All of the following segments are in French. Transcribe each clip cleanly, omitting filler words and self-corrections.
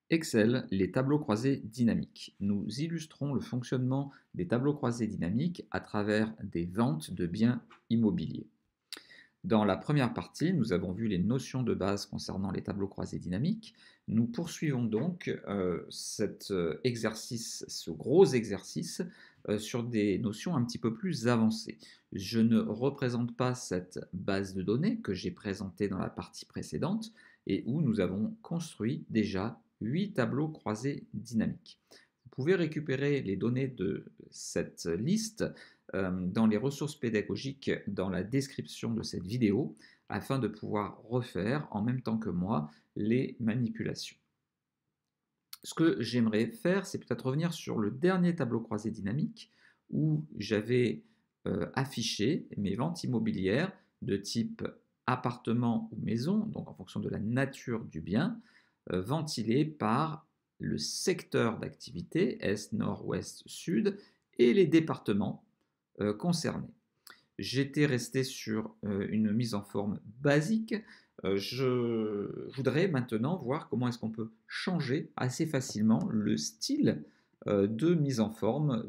Excel, les tableaux croisés dynamiques. Nous illustrons le fonctionnement des tableaux croisés dynamiques à travers des ventes de biens immobiliers. Dans la première partie, nous avons vu les notions de base concernant les tableaux croisés dynamiques. Nous poursuivons donc cet exercice, ce gros exercice, sur des notions un petit peu plus avancées. Je ne représente pas cette base de données que j'ai présentée dans la partie précédente et où nous avons construit déjà 8 tableaux croisés dynamiques. Vous pouvez récupérer les données de cette liste dans les ressources pédagogiques dans la description de cette vidéo afin de pouvoir refaire en même temps que moi les manipulations. Ce que j'aimerais faire, c'est peut-être revenir sur le dernier tableau croisé dynamique où j'avais affiché mes ventes immobilières de type appartement ou maison, donc en fonction de la nature du bien, ventilées par le secteur d'activité, est, nord, ouest, sud, et les départements concernés. J'étais resté sur une mise en forme basique. Je voudrais maintenant voir comment est-ce qu'on peut changer assez facilement le style de mise en forme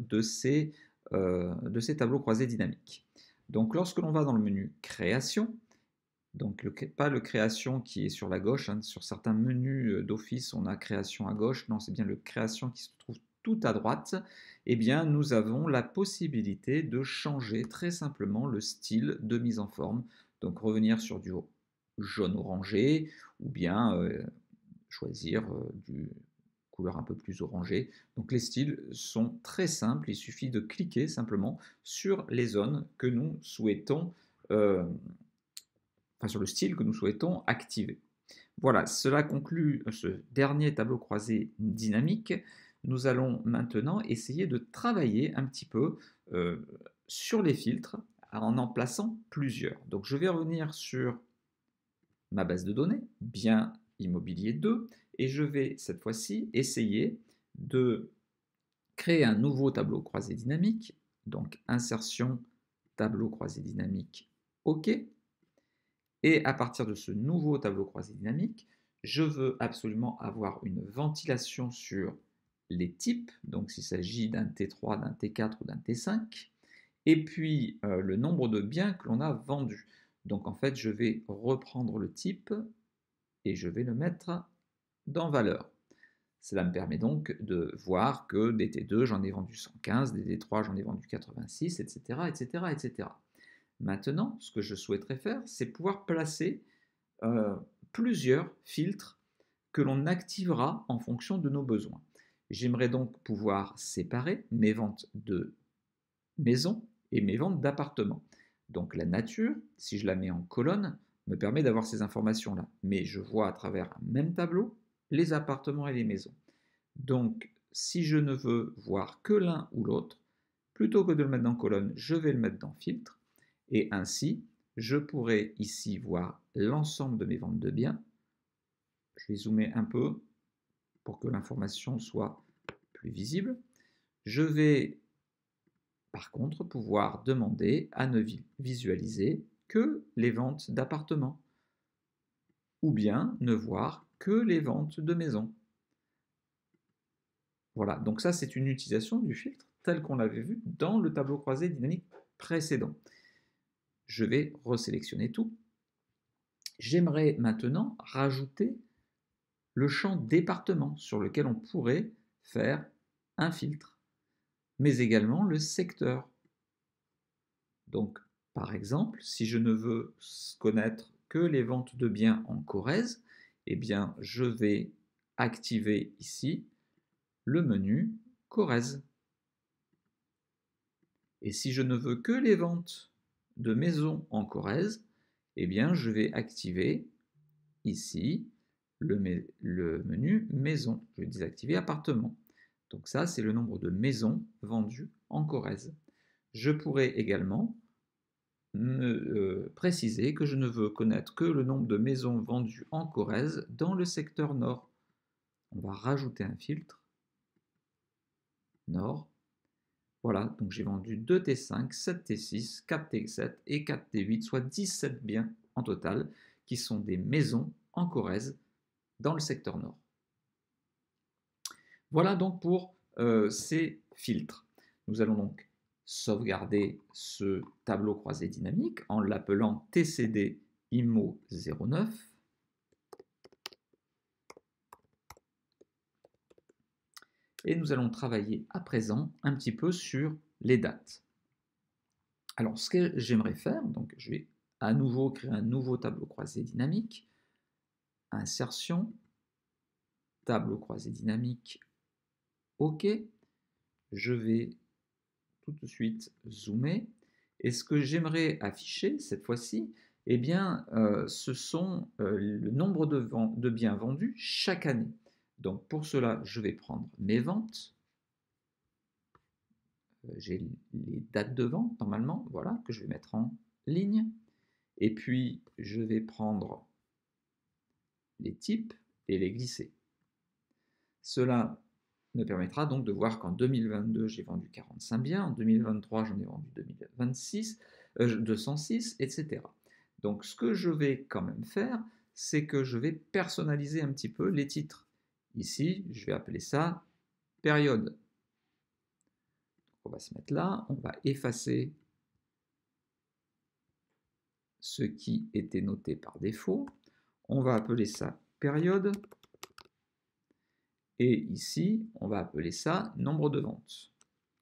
de ces tableaux croisés dynamiques. Donc lorsque l'on va dans le menu création, donc pas le création qui est sur la gauche, hein, sur certains menus d'office on a création à gauche, non c'est bien le création qui se trouve tout à droite, eh bien nous avons la possibilité de changer très simplement le style de mise en forme, donc revenir sur du jaune orangé ou bien choisir du couleur un peu plus orangée. Donc les styles sont très simples, il suffit de cliquer simplement sur les zones que nous souhaitons sur le style que nous souhaitons activer. Voilà, cela conclut ce dernier tableau croisé dynamique. Nous allons maintenant essayer de travailler un petit peu sur les filtres en plaçant plusieurs. Donc je vais revenir sur ma base de données, bien immobilier 2, et je vais cette fois-ci essayer de créer un nouveau tableau croisé dynamique. Donc insertion, tableau croisé dynamique, OK. Et à partir de ce nouveau tableau croisé dynamique, je veux absolument avoir une ventilation sur les types, donc s'il s'agit d'un T3, d'un T4 ou d'un T5, et puis le nombre de biens que l'on a vendus. Donc en fait, je vais reprendre le type et je vais le mettre dans valeur. Cela me permet donc de voir que des T2, j'en ai vendu 115, des T3, j'en ai vendu 86, etc., etc., etc. Maintenant, ce que je souhaiterais faire, c'est pouvoir placer euh, plusieurs filtres que l'on activera en fonction de nos besoins. J'aimerais donc pouvoir séparer mes ventes de maisons et mes ventes d'appartements. Donc la nature, si je la mets en colonne, me permet d'avoir ces informations-là. Mais je vois à travers un même tableau les appartements et les maisons. Donc si je ne veux voir que l'un ou l'autre, plutôt que de le mettre dans colonne, je vais le mettre dans filtre. Et ainsi, je pourrais ici voir l'ensemble de mes ventes de biens. Je vais zoomer un peu pour que l'information soit plus visible. Je vais par contre pouvoir demander à ne visualiser que les ventes d'appartements ou bien ne voir que les ventes de maisons. Voilà, donc ça c'est une utilisation du filtre tel qu'on l'avait vu dans le tableau croisé dynamique précédent. Je vais resélectionner tout. J'aimerais maintenant rajouter le champ département sur lequel on pourrait faire un filtre, mais également le secteur. Donc, par exemple, si je ne veux connaître que les ventes de biens en Corrèze, eh bien, je vais activer ici le menu Corrèze. Et si je ne veux que les ventes de maisons en Corrèze, eh bien, je vais activer ici le menu maison. Je vais désactiver appartement. Donc ça, c'est le nombre de maisons vendues en Corrèze. Je pourrais également me préciser que je ne veux connaître que le nombre de maisons vendues en Corrèze dans le secteur nord. On va rajouter un filtre. Nord. Voilà, donc j'ai vendu 2 T5, 7 T6, 4 T7 et 4 T8, soit 17 biens en total, qui sont des maisons en Corrèze dans le secteur nord. Voilà donc pour ces filtres. Nous allons donc sauvegarder ce tableau croisé dynamique en l'appelant TCD IMO 09. Et nous allons travailler à présent un petit peu sur les dates. Alors, ce que j'aimerais faire, donc je vais à nouveau créer un nouveau tableau croisé dynamique. Insertion, tableau croisé dynamique, OK. Je vais tout de suite zoomer. Et ce que j'aimerais afficher cette fois-ci, eh bien, ce sont le nombre de biens vendus chaque année. Donc pour cela, je vais prendre mes ventes. J'ai les dates de vente normalement, voilà, que je vais mettre en ligne. Et puis, je vais prendre les types et les glisser. Cela me permettra donc de voir qu'en 2022, j'ai vendu 45 biens, en 2023, j'en ai vendu 206, etc. Donc, ce que je vais quand même faire, c'est que je vais personnaliser un petit peu les titres. Ici, je vais appeler ça période. On va se mettre là, on va effacer ce qui était noté par défaut. On va appeler ça période. Et ici, on va appeler ça nombre de ventes.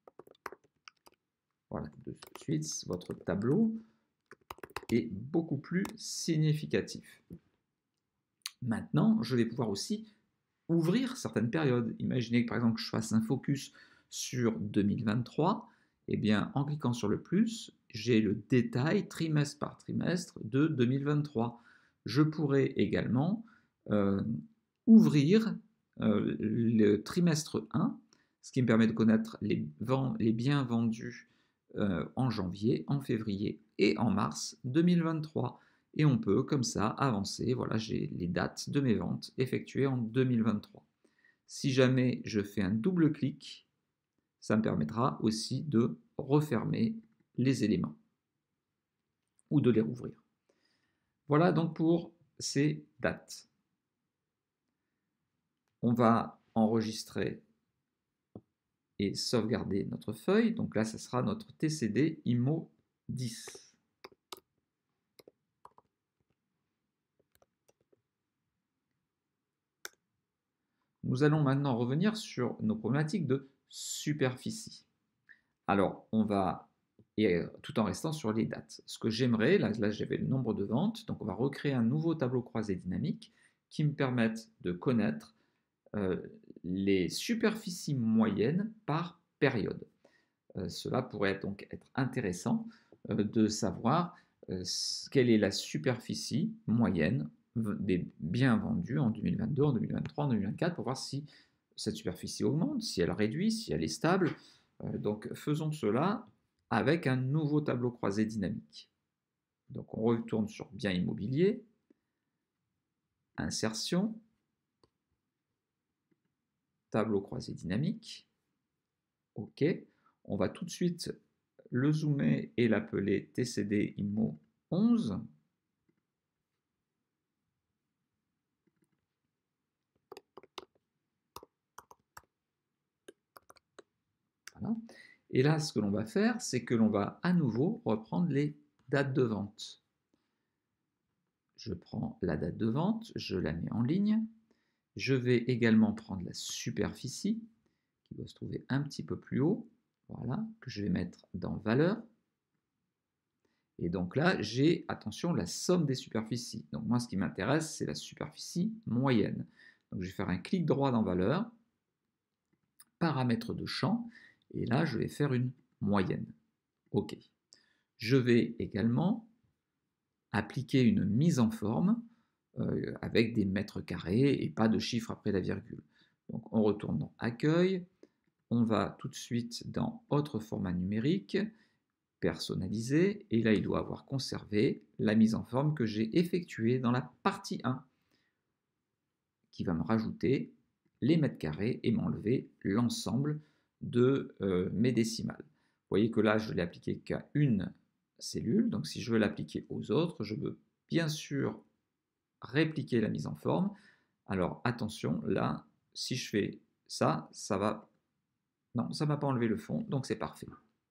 Voilà, de suite, votre tableau est beaucoup plus significatif. Maintenant, je vais pouvoir aussi ouvrir certaines périodes. Imaginez que par exemple je fasse un focus sur 2023, et bien en cliquant sur le plus, j'ai le détail trimestre par trimestre de 2023. Je pourrais également ouvrir le trimestre 1, ce qui me permet de connaître les biens vendus en janvier, en février et en mars 2023. Et on peut comme ça avancer. Voilà, j'ai les dates de mes ventes effectuées en 2023. Si jamais je fais un double clic, ça me permettra aussi de refermer les éléments ou de les rouvrir. Voilà donc pour ces dates. On va enregistrer et sauvegarder notre feuille. Donc là, ça sera notre TCD IMO 10. Nous allons maintenant revenir sur nos problématiques de superficie. Alors, on va, tout en restant sur les dates. Ce que j'aimerais, là j'avais le nombre de ventes, donc on va recréer un nouveau tableau croisé dynamique qui me permette de connaître les superficies moyennes par période. Cela pourrait donc être intéressant de savoir quelle est la superficie moyenne des biens vendus en 2022, en 2023, en 2024, pour voir si cette superficie augmente, si elle réduit, si elle est stable. Donc faisons cela avec un nouveau tableau croisé dynamique. Donc on retourne sur biens immobiliers, insertion, tableau croisé dynamique, OK. On va tout de suite le zoomer et l'appeler TCD IMO 11. Voilà. Et là, ce que l'on va faire, c'est que l'on va à nouveau reprendre les dates de vente. Je prends la date de vente, je la mets en ligne. Je vais également prendre la superficie, qui doit se trouver un petit peu plus haut, voilà, que je vais mettre dans valeur. Et donc là, j'ai, attention, la somme des superficies. Donc moi, ce qui m'intéresse, c'est la superficie moyenne. Donc je vais faire un clic droit dans valeur, paramètres de champ, et là, je vais faire une moyenne. OK. Je vais également appliquer une mise en forme avec des mètres carrés et pas de chiffre après la virgule. Donc on retourne dans Accueil, on va tout de suite dans Autre format numérique, Personnaliser, et là il doit avoir conservé la mise en forme que j'ai effectuée dans la partie 1, qui va me rajouter les mètres carrés et m'enlever l'ensemble de mes décimales. Vous voyez que là je ne l'ai appliqué qu'à une cellule, donc si je veux l'appliquer aux autres, je veux bien sûr répliquer la mise en forme. Alors attention, là, si je fais ça va... Non, ça ne m'a pas enlevé le fond, donc c'est parfait.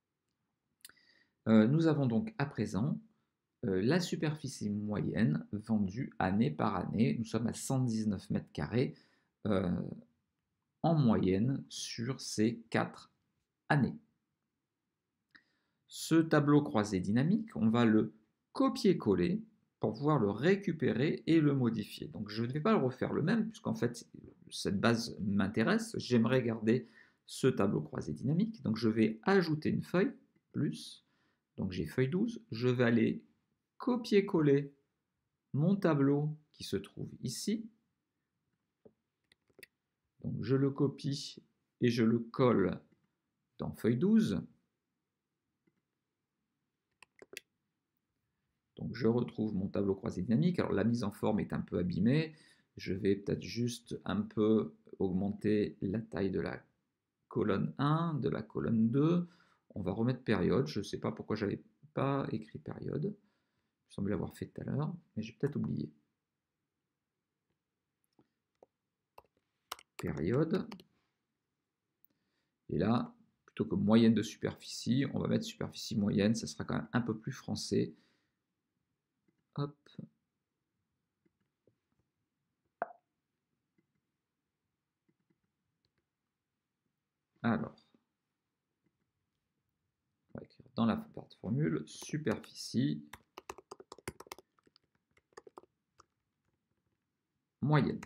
Nous avons donc à présent la superficie moyenne vendue année par année. Nous sommes à 119 mètres carrés en moyenne sur ces 4 années. Ce tableau croisé dynamique, on va le copier-coller pour pouvoir le récupérer et le modifier. Donc je ne vais pas le refaire le même, puisqu'en fait cette base m'intéresse. J'aimerais garder ce tableau croisé dynamique. Donc je vais ajouter une feuille, plus, donc j'ai feuille 12. Je vais aller copier-coller mon tableau qui se trouve ici. Donc je le copie et je le colle dans feuille 12. Donc je retrouve mon tableau croisé dynamique. Alors la mise en forme est un peu abîmée. Je vais peut-être juste un peu augmenter la taille de la colonne 1, de la colonne 2. On va remettre période. Je ne sais pas pourquoi je n'avais pas écrit période. Il me semble l'avoir fait tout à l'heure, mais j'ai peut-être oublié. Période. Et là, plutôt que moyenne de superficie, on va mettre superficie moyenne. Ça sera quand même un peu plus français. Hop. Alors, on va écrire dans la barre de formule superficie moyenne.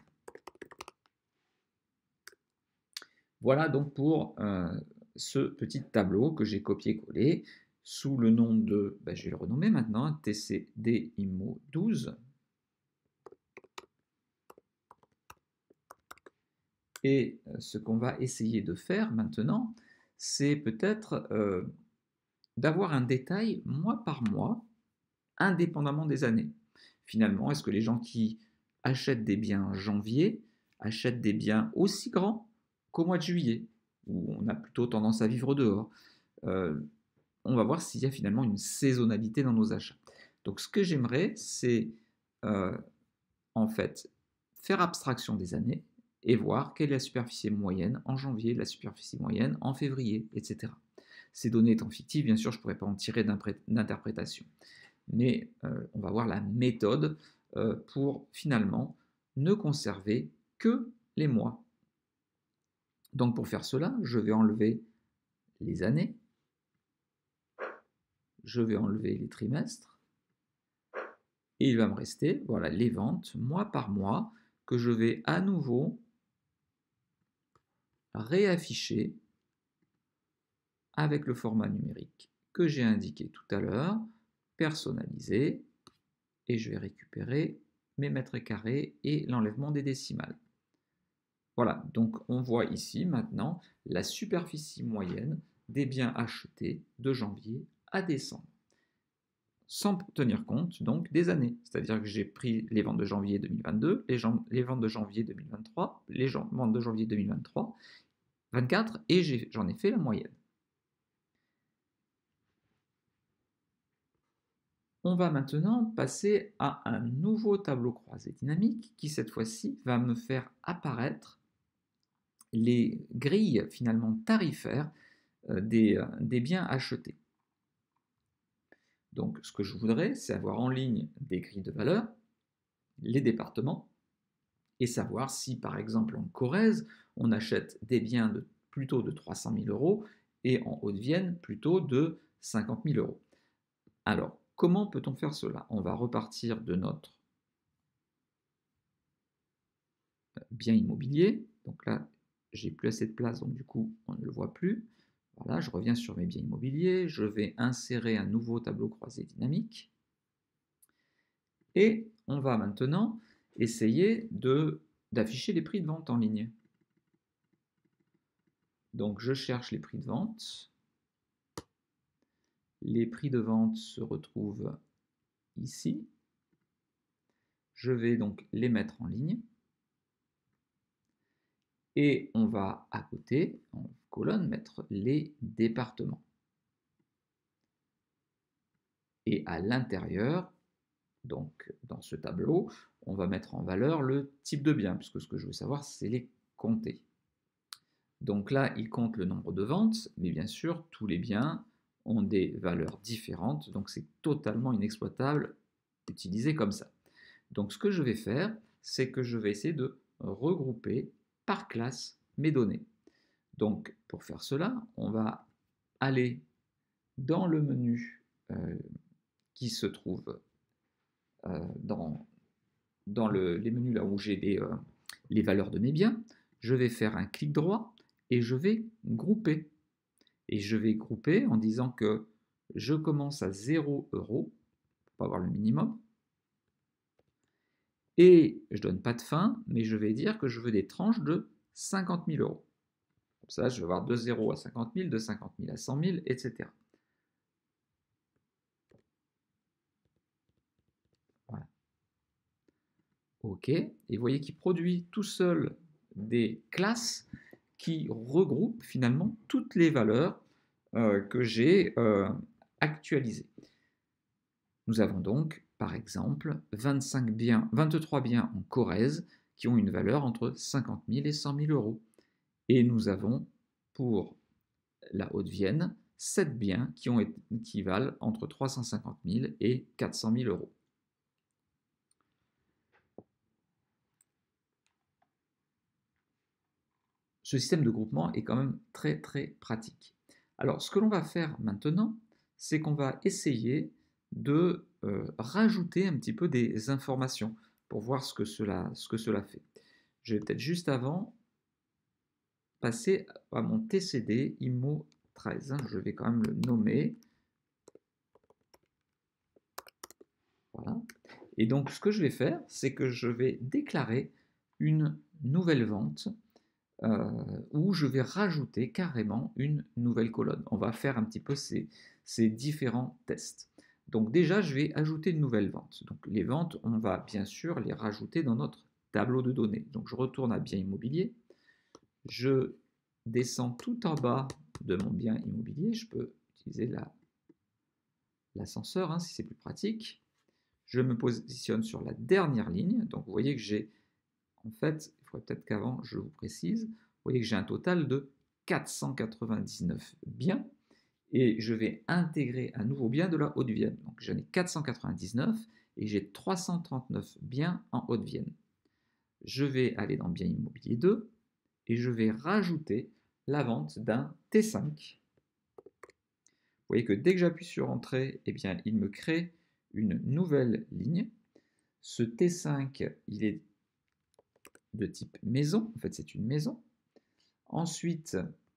Voilà donc pour ce petit tableau que j'ai copié-collé sous le nom de, je vais le renommer maintenant, TCD IMO 12. Et ce qu'on va essayer de faire maintenant, c'est peut-être d'avoir un détail mois par mois, indépendamment des années. Finalement, est-ce que les gens qui achètent des biens en janvier achètent des biens aussi grands qu'au mois de juillet, où on a plutôt tendance à vivre dehors? On va voir s'il y a finalement une saisonnalité dans nos achats. Donc ce que j'aimerais, c'est en fait faire abstraction des années et voir quelle est la superficie moyenne en janvier, la superficie moyenne en février, etc. Ces données étant fictives, bien sûr, je ne pourrais pas en tirer d'interprétation. Mais on va voir la méthode pour finalement ne conserver que les mois. Donc pour faire cela, je vais enlever les années, je vais enlever les trimestres, et il va me rester voilà, les ventes mois par mois que je vais à nouveau réafficher avec le format numérique que j'ai indiqué tout à l'heure, personnalisé, et je vais récupérer mes mètres carrés et l'enlèvement des décimales. Voilà, donc on voit ici maintenant la superficie moyenne des biens achetés de janvier à décembre, sans tenir compte donc des années. C'est-à-dire que j'ai pris les ventes de janvier 2022, les ventes de janvier 2023, les ventes de janvier 2023, 24, et j'en ai fait la moyenne. On va maintenant passer à un nouveau tableau croisé dynamique qui cette fois-ci va me faire apparaître les grilles finalement tarifaires des biens achetés. Donc ce que je voudrais, c'est avoir en ligne des grilles de valeur, les départements, et savoir si par exemple en Corrèze, on achète des biens plutôt de 300 000 euros et en Haute-Vienne plutôt de 50 000 euros. Alors, comment peut-on faire cela? On va repartir de notre bien immobilier. Donc là, j'ai plus assez de place, donc du coup, on ne le voit plus. Voilà, je reviens sur mes biens immobiliers. Je vais insérer un nouveau tableau croisé dynamique. Et on va maintenant essayer d'afficher les prix de vente en ligne. Donc je cherche les prix de vente. Les prix de vente se retrouvent ici. Je vais donc les mettre en ligne. Et on va à côté, en colonne, mettre les départements. Et à l'intérieur, donc dans ce tableau, on va mettre en valeur le type de bien, puisque ce que je veux savoir, c'est les compter. Donc là, il compte le nombre de ventes, mais bien sûr, tous les biens ont des valeurs différentes, donc c'est totalement inexploitable utilisé comme ça. Donc ce que je vais faire, c'est que je vais essayer de regrouper par classe mes données. Donc pour faire cela, on va aller dans le menu qui se trouve dans les menus là où j'ai les valeurs de mes biens. Je vais faire un clic droit et je vais grouper. Et je vais grouper en disant que je commence à 0 euros pour avoir le minimum. Et je ne donne pas de fin, mais je vais dire que je veux des tranches de 50 000 euros. Comme ça, je vais avoir de 0 à 50 000, de 50 000 à 100 000, etc. Voilà. OK. Et vous voyez qu'il produit tout seul des classes qui regroupent finalement toutes les valeurs que j'ai actualisées. Nous avons donc, par exemple, 23 biens en Corrèze qui ont une valeur entre 50 000 et 100 000 euros. Et nous avons, pour la Haute-Vienne, 7 biens qui valent entre 350 000 et 400 000 euros. Ce système de groupement est quand même très très pratique. Alors, ce que l'on va faire maintenant, c'est qu'on va essayer de rajouter un petit peu des informations pour voir ce que cela fait. Je vais peut-être juste avant passer à mon TCD IMO 13. Je vais quand même le nommer. Voilà. Et donc, ce que je vais faire, c'est que je vais déclarer une nouvelle vente où je vais rajouter carrément une nouvelle colonne. On va faire un petit peu ces différents tests. Donc déjà, je vais ajouter une nouvelle vente. Donc les ventes, on va bien sûr les rajouter dans notre tableau de données. Donc je retourne à bien immobilier. Je descends tout en bas de mon bien immobilier. Je peux utiliser l'ascenseur si c'est plus pratique. Je me positionne sur la dernière ligne. Donc vous voyez que j'ai, en fait, il faudrait peut-être qu'avant je vous précise, vous voyez que j'ai un total de 499 biens et je vais intégrer un nouveau bien de la Haute-Vienne. Donc j'en ai 499 et j'ai 339 biens en Haute-Vienne. Je vais aller dans bien immobilier 2 et je vais rajouter la vente d'un T5. Vous voyez que dès que j'appuie sur Entrée, eh bien, il me crée une nouvelle ligne. Ce T5, il est de type maison, en fait c'est une maison. Ensuite,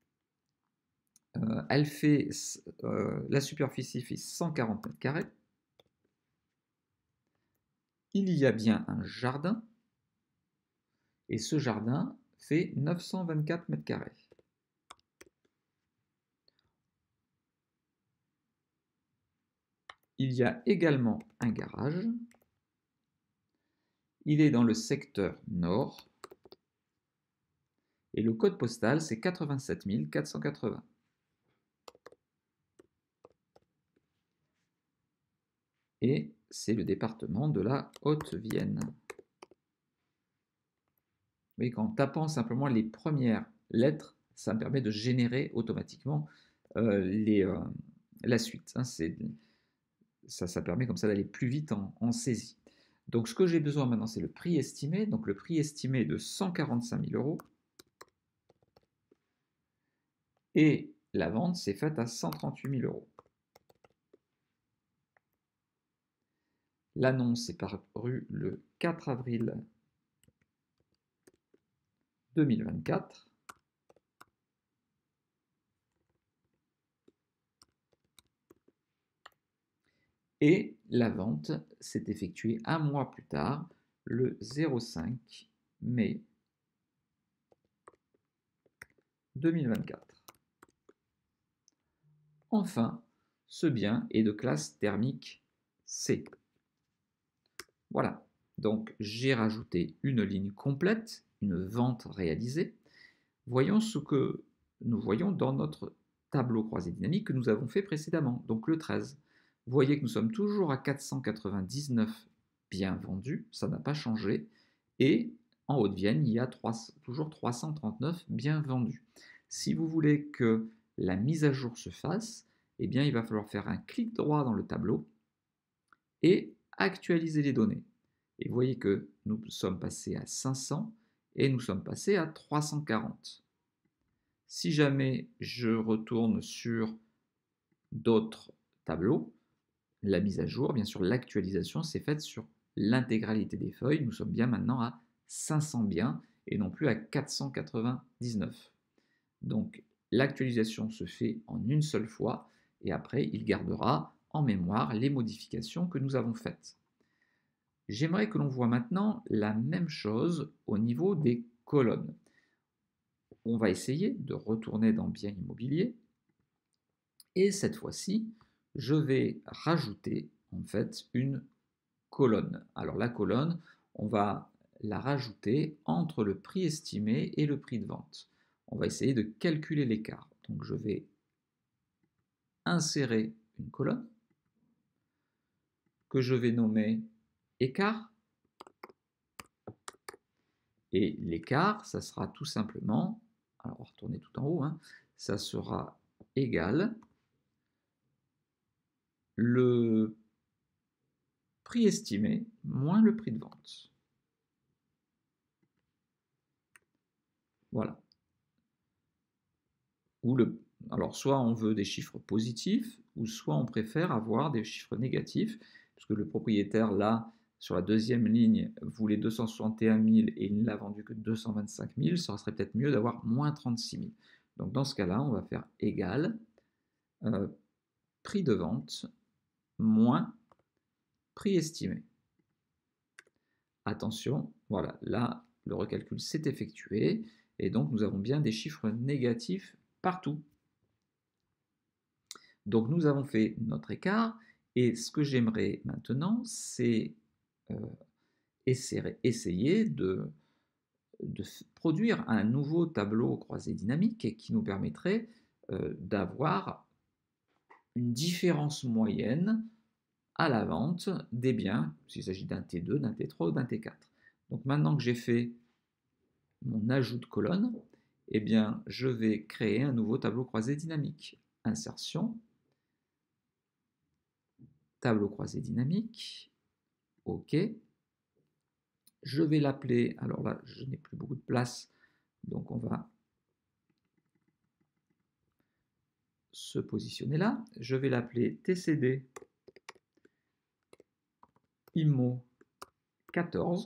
elle fait, la superficie fait 140 mètres carrés. Il y a bien un jardin, et ce jardin fait 924 mètres carrés. Il y a également un garage. Il est dans le secteur nord. Et le code postal, c'est 87 480. Et c'est le département de la Haute-Vienne. Vous voyez qu'en tapant simplement les premières lettres, ça me permet de générer automatiquement la suite. Ça permet comme ça d'aller plus vite en saisie. Donc ce que j'ai besoin maintenant, c'est le prix estimé. Donc le prix estimé est de 145 000 euros. Et la vente s'est faite à 138 000 euros. L'annonce est parue le 4 avril 2024. Et la vente s'est effectuée un mois plus tard, le 05 mai 2024. Enfin, ce bien est de classe thermique C. Voilà, donc j'ai rajouté une ligne complète, une vente réalisée. Voyons ce que nous voyons dans notre tableau croisé dynamique que nous avons fait précédemment, donc le 13. Vous voyez que nous sommes toujours à 499 biens vendus, ça n'a pas changé, et en Haute-Vienne, il y a toujours 339 biens vendus. Si vous voulez que la mise à jour se fasse, eh bien, il va falloir faire un clic droit dans le tableau et actualiser les données. Et vous voyez que nous sommes passés à 500 et nous sommes passés à 340. Si jamais je retourne sur d'autres tableaux, la mise à jour, bien sûr, l'actualisation s'est faite sur l'intégralité des feuilles. Nous sommes bien maintenant à 500 biens et non plus à 499. Donc l'actualisation se fait en une seule fois et après il gardera en mémoire les modifications que nous avons faites. J'aimerais que l'on voit maintenant la même chose au niveau des colonnes. On va essayer de retourner dans Biens immobiliers et cette fois-ci, je vais rajouter en fait une colonne. Alors la colonne, on va la rajouter entre le prix estimé et le prix de vente. On va essayer de calculer l'écart. Donc je vais insérer une colonne que je vais nommer écart. Et l'écart, ça sera tout simplement, alors on va retourner tout en haut, ça sera égal le prix estimé moins le prix de vente. Voilà. Alors soit on veut des chiffres positifs, ou soit on préfère avoir des chiffres négatifs, puisque le propriétaire, là, sur la deuxième ligne, voulait 261 000 et il ne l'a vendu que 225 000, ça serait peut-être mieux d'avoir moins 36 000. Donc dans ce cas-là, on va faire égal prix de vente moins prix estimé. Attention, voilà, là, le recalcul s'est effectué, et donc nous avons bien des chiffres négatifs partout. Donc nous avons fait notre écart, et ce que j'aimerais maintenant, c'est essayer de produire un nouveau tableau croisé dynamique qui nous permettrait d'avoir une différence moyenne à la vente des biens, s'il s'agit d'un T2, d'un T3 ou d'un T4. Donc maintenant que j'ai fait mon ajout de colonne, eh bien, je vais créer un nouveau tableau croisé dynamique. Insertion, tableau croisé dynamique, OK. Je vais l'appeler, alors là, je n'ai plus beaucoup de place, donc on va se positionner là. Je vais l'appeler TCD IMO 14.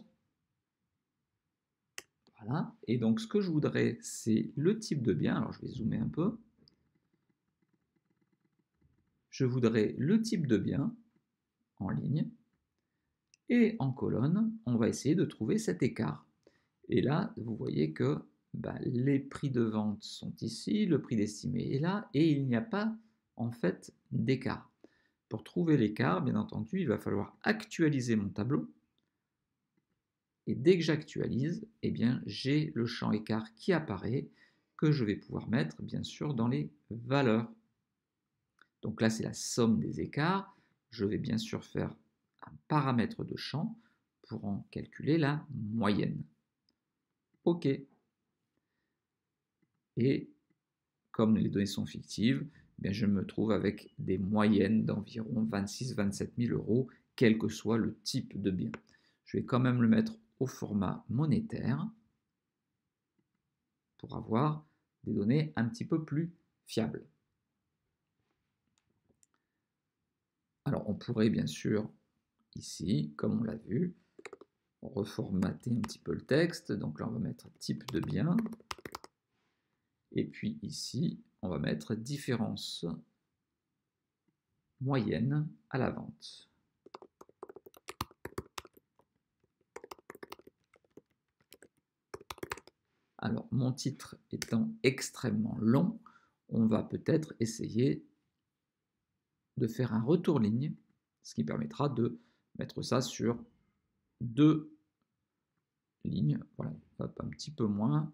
Voilà. Et donc, ce que je voudrais, c'est le type de bien. Alors, je vais zoomer un peu. Je voudrais le type de bien en ligne. Et en colonne, on va essayer de trouver cet écart. Et là, vous voyez que les prix de vente sont ici, le prix d'estimé est là, et il n'y a pas, en fait, d'écart. Pour trouver l'écart, bien entendu, il va falloir actualiser mon tableau. Et dès que j'actualise, eh bien, j'ai le champ écart qui apparaît, que je vais pouvoir mettre, bien sûr, dans les valeurs. Donc là, c'est la somme des écarts. Je vais bien sûr faire un paramètre de champ pour en calculer la moyenne. OK. Et comme les données sont fictives, eh bien, je me trouve avec des moyennes d'environ 26-27 000 euros, quel que soit le type de bien. Je vais quand même le mettre au format monétaire pour avoir des données un petit peu plus fiables. Alors on pourrait bien sûr, ici, comme on l'a vu, reformater un petit peu le texte. Donc là on va mettre type de bien. Et puis ici, on va mettre différence moyenne à la vente. Alors, mon titre étant extrêmement long, on va peut-être essayer de faire un retour ligne, ce qui permettra de mettre ça sur 2 lignes. Voilà, hop, un petit peu moins.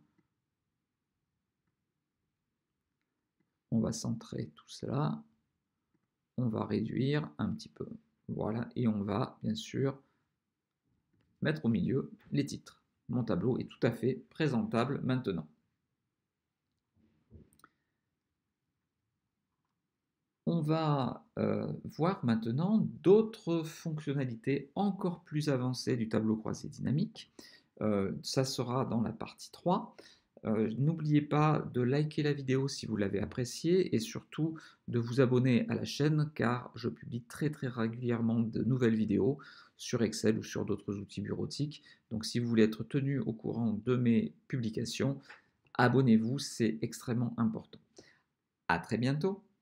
On va centrer tout cela. On va réduire un petit peu. Voilà, et on va bien sûr mettre au milieu les titres. Mon tableau est tout à fait présentable maintenant. on va voir maintenant d'autres fonctionnalités encore plus avancées du tableau croisé dynamique. Ça sera dans la partie 3. N'oubliez pas de liker la vidéo si vous l'avez appréciée et surtout de vous abonner à la chaîne car je publie très régulièrement de nouvelles vidéos sur Excel ou sur d'autres outils bureautiques. Donc si vous voulez être tenu au courant de mes publications, abonnez-vous, c'est extrêmement important. À très bientôt.